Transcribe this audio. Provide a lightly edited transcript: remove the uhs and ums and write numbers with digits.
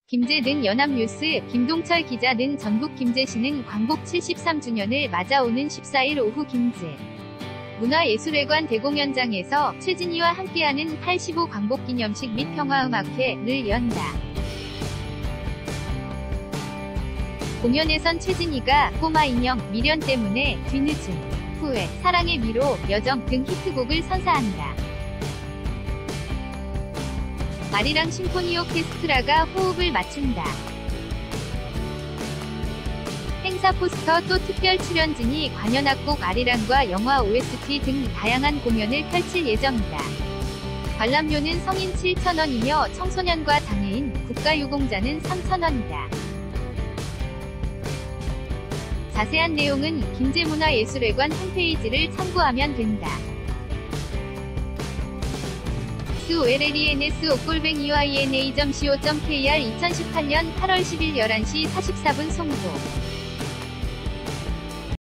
김제 등 연합뉴스, 김동철 기자 등 전북 김제시는 광복 73주년을 맞아오는 14일 오후 김제 문화예술회관 대공연장에서 최진희와 함께하는 85 광복기념식 및 평화음악회를 연다. 공연에선 최진희가 꼬마 인형, 미련 때문에, 뒤늦은 후회, 사랑의 미로, 여정 등 히트곡을 선사한다. 아리랑 심포니 오케스트라가 호흡을 맞춘다. 행사 포스터 또 특별 출연진이 관현악곡 아리랑과 영화 OST 등 다양한 공연을 펼칠 예정이다. 관람료는 성인 7,000원이며 청소년과 장애인, 국가유공자는 3,000원이다. 자세한 내용은 김제문화예술회관 홈페이지를 참고하면 된다. SOLLENS@ina.co.kr 2018년 8월 10일 11시 44분 송도